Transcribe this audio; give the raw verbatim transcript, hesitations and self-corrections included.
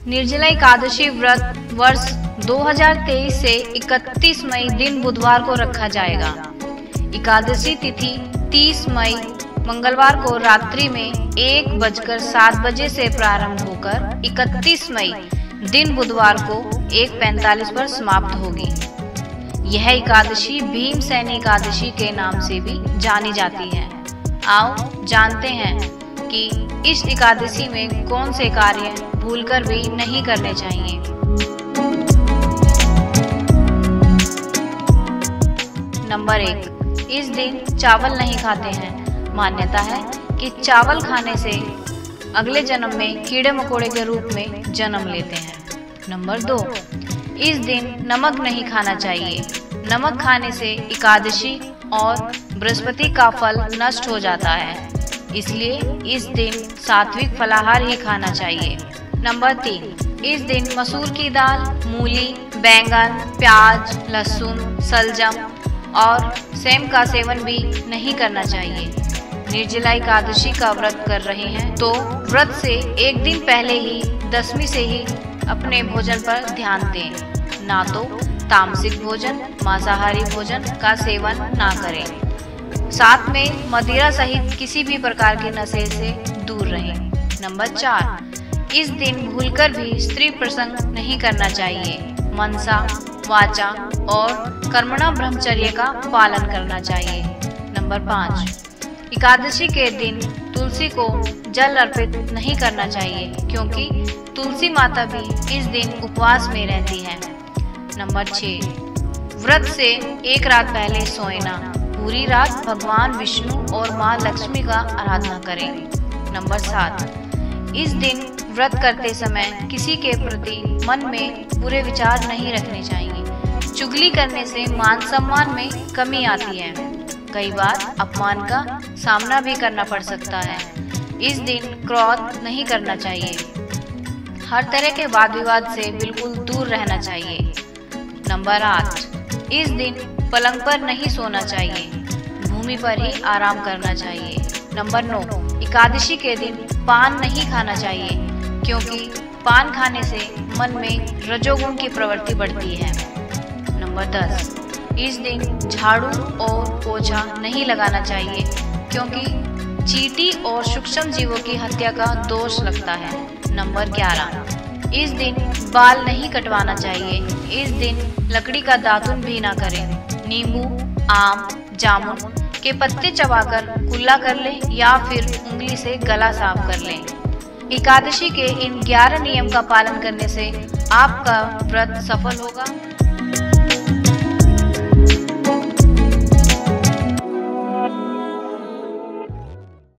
निर्जला एकादशी व्रत वर्ष दो हज़ार तेईस से इकतीस मई दिन बुधवार को रखा जाएगा। एकादशी तिथि तीस मई मंगलवार को रात्रि में एक बजकर सात बजे से प्रारंभ होकर इकतीस मई दिन बुधवार को एक पैंतालीस पर समाप्त होगी। यह एकादशी भीमसेनी एकादशी के नाम से भी जानी जाती है। आओ जानते हैं कि इस एकादशी में कौन से कार्य भूलकर भी नहीं करने चाहिए। नंबर एक, इस दिन चावल नहीं खाते हैं। मान्यता है कि चावल खाने से अगले जन्म में कीड़े मकोड़े के रूप में जन्म लेते हैं। नंबर दो, इस दिन नमक नहीं खाना चाहिए। नमक खाने से एकादशी और बृहस्पति का फल नष्ट हो जाता है, इसलिए इस दिन सात्विक फलाहार ही खाना चाहिए। नंबर तीन, इस दिन मसूर की दाल, मूली, बैंगन, प्याज, लहसुन, शलजम और सेम का सेवन भी नहीं करना चाहिए। निर्जला एकादशी का व्रत कर रहे हैं तो व्रत से एक दिन पहले ही दसवीं से ही अपने भोजन पर ध्यान दें, ना तो तामसिक भोजन, मांसाहारी भोजन का सेवन ना करें। साथ में मदिरा सहित किसी भी प्रकार के नशे से दूर रहें। नंबर चार, इस दिन भूलकर भी स्त्री प्रसंग नहीं करना चाहिए। मनसा, वाचा और कर्मणा ब्रह्मचर्य का पालन करना चाहिए। नंबर पाँच, एकादशी के दिन तुलसी को जल अर्पित नहीं करना चाहिए, क्योंकि तुलसी माता भी इस दिन उपवास में रहती है। नंबर छः, व्रत से एक रात पहले सोएना। पूरी रात भगवान विष्णु और माँ लक्ष्मी का आराधना करें। नंबर सात, इस दिन व्रत करते समय किसी के प्रति मन में बुरे विचार नहीं रखने चाहिए। चुगली करने से मान सम्मान में कमी आती है। कई बार अपमान का सामना भी करना पड़ सकता है। इस दिन क्रोध नहीं करना चाहिए। हर तरह के वाद विवाद से बिल्कुल दूर रहना चाहिए। नंबर आठ, इस दिन पलंग पर नहीं सोना चाहिए, भूमि पर ही आराम करना चाहिए। नंबर नौ, एकादशी के दिन पान नहीं खाना चाहिए, क्योंकि पान खाने से मन में रजोगुण की प्रवृत्ति बढ़ती है। नंबर दस, इस दिन झाड़ू और पोछा नहीं लगाना चाहिए, क्योंकि चींटी और सूक्ष्म जीवों की हत्या का दोष लगता है। नंबर ग्यारह, इस दिन बाल नहीं कटवाना चाहिए। इस दिन लकड़ी का दातुन भी ना करें। नींबू, आम, जामुन के पत्ते चबाकर कुल्ला कर लें या फिर उंगली से गला साफ कर लें। एकादशी के इन ग्यारह नियम का पालन करने से आपका व्रत सफल होगा।